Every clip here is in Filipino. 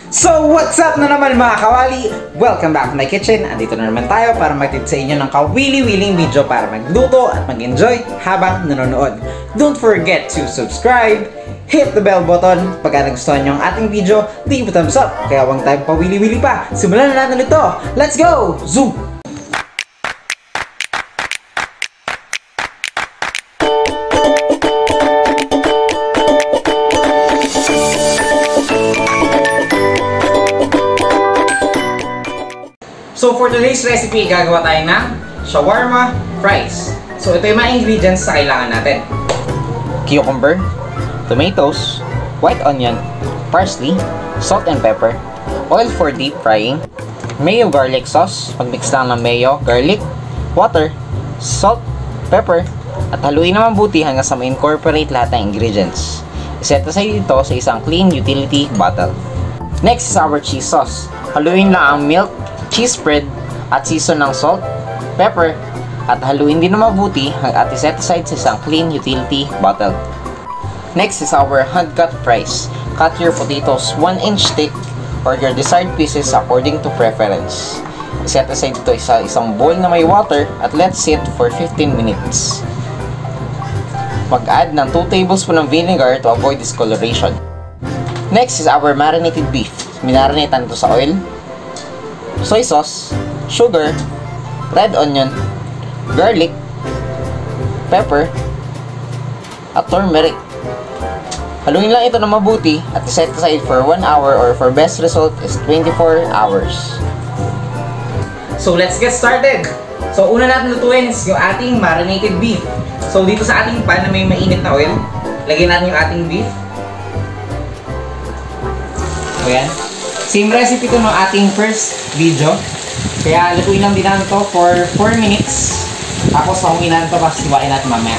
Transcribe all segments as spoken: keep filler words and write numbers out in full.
So, what's up na naman mga kawali? Welcome back to my kitchen. Andito na naman tayo para magtid sa inyo ng kawili-wiling video para magluto at mag-enjoy habang nanonood. Don't forget to subscribe, hit the bell button. Pagka nagustuhan nyo ang ating video, leave a thumbs up. Kaya huwag tayong pawili-wili pa. Simulan na natin ito. Let's go! Zoom! So for today's recipe, gagawa tayo ng shawarma fries. So ito yung mga ingredients na kailangan natin. Cucumber, tomatoes, white onion, parsley, salt and pepper, oil for deep frying, mayo garlic sauce, pagmix lang ng mayo, garlic, water, salt, pepper, at haluin na mabuti hanggang sa ma-incorporate lahat ng ingredients. Iset aside ito sa isang clean utility bottle. Next is our cheese sauce. Haluin lang ang milk, cheese spread at season ng salt, pepper, at haluin din na mabuti at iset aside sa isang clean utility bottle. Next is our hand-cut fries. Cut your potatoes one inch thick or your desired pieces according to preference. Iset aside ito sa isang bowl na may water at let sit for fifteen minutes. Mag-add ng two tablespoons ng vinegar to avoid discoloration. Next is our marinated beef. Minarinatean ito sa oil, soy sauce, sugar, red onion, garlic, pepper, at turmeric. Haluin lang ito na mabuti at set aside for one hour or for best result is twenty-four hours. So let's get started! So una natin lutuin is yung ating marinated beef. So dito sa ating pan na may mainit na oil, lagyan natin yung ating beef. So yan. Same recipe ito ng ating first video. Kaya lutuin lang din natin ito for four minutes. Tapos pangungin natin ito kasi siwain natin mamaya.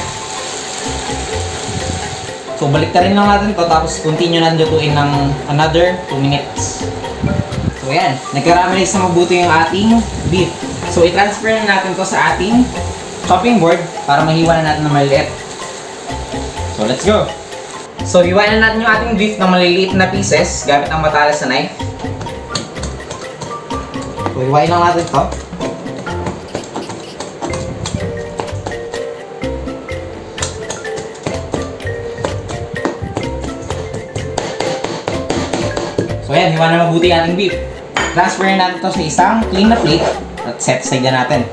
So balik rin lang natin ito tapos continue natin lutuin ng another two minutes. So yan, nag-caramelize na mabuti yung ating beef. So i-transfer na natin ito sa ating chopping board para mahiwa na natin ng maliliit. So let's go! So hiwain na natin yung ating beef ng maliliit na pieces gamit ang matalas na knife. So, iwain lang natin ito. So, yan. Hiwa na mabuti ang ating beef. Transferin natin ito sa isang clean na plate at set aside na natin.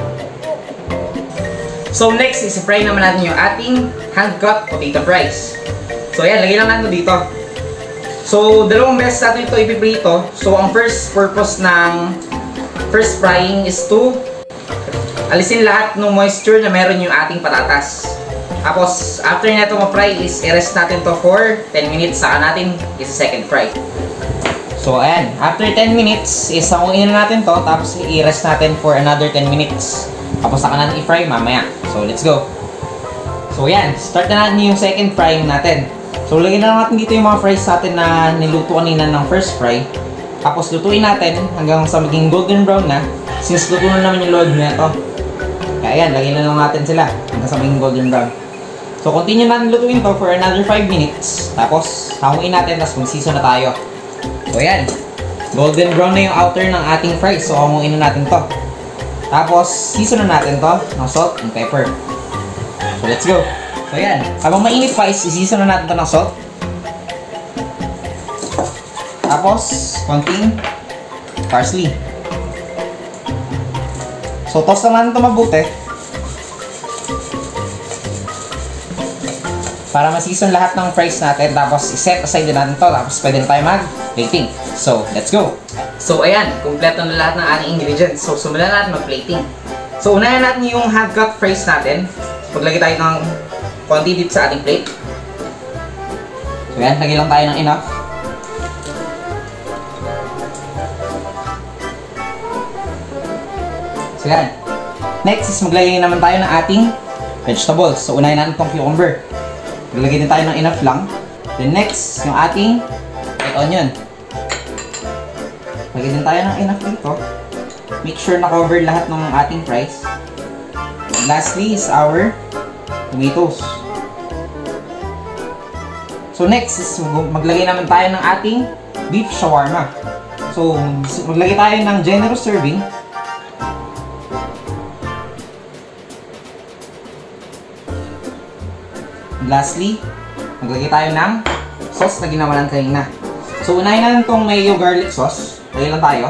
So, next is i-fry naman natin yung ating hand-cut potato fries. So, yan. Lagay lang natin ito dito. So, dalawang beses natin ito ipiprito. So, ang first purpose ng first frying is to alisin lahat ng moisture na meron yung ating patatas. Tapos, after na ito ma-fry is i-rest natin to for ten minutes. Saka natin is second fry. So, ayan. After ten minutes is sakuin na natin to. Tapos, i-rest natin for another ten minutes. Tapos, saka natin i-fry mamaya. So, let's go. So, ayan. Start na natin yung second frying natin. So, lagyan na natin dito yung mga fries natin na niluto kanina ng first fry. Tapos lutuin natin hanggang sa maging golden brown na. Since luto na naman yung load na ito. Kaya yan, lagyan na lang natin sila hanggang sa maging golden brown. So continue natin lutuin to for another five minutes. Tapos hanguin natin, tapos mag-season na tayo. So yan, golden brown na yung outer ng ating fries. So hanguin na natin to. Tapos season na natin to ng salt and pepper. So let's go. So yan, habang mainit pa is season na natin to ng salt. Tapos, konting parsley. So, toast lang natin ito mabuti. Para ma-season lahat ng fries natin. Tapos, iset aside din natin ito. Tapos, pwede na tayo mag-plating. So, let's go! So, ayan. Kompleto na lahat ng ating ingredients. So, sumulan natin mag-plating. So, unahin natin yung hand-cut fries natin. Paglagay tayo ng konti dito sa ating plate. So, ayan. Lagay lang tayo ng enough. So yan. Next is maglagay naman tayo ng ating vegetables. So unahin natin itong cucumber. Maglagay din tayo ng enough lang. Then next, yung ating white onion. Maglagay din tayo ng enough dito. Make sure na cover lahat ng ating fries. And lastly is our tomatoes. So next is maglagay naman tayo ng ating beef shawarma. So, maglagay tayo ng generous serving. And lastly, maglagay tayo ng sauce na ginawa natin kanina. So, unahin natin itong mayo garlic sauce. Lagay lang tayo.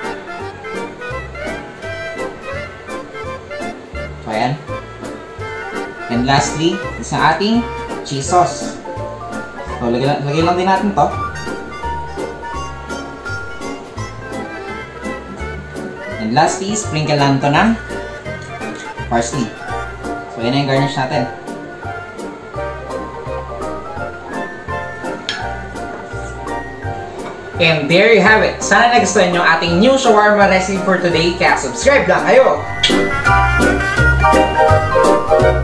So, ayan. And lastly, is ang ating cheese sauce. So, lagay, lagay lang din natin to. And lastly, sprinkle lang to ng parsley. So, yan na yung garnish natin. And there you have it. Sana nagustuhan nyo ating new shawarma recipe for today. Kaya subscribe lang kayo!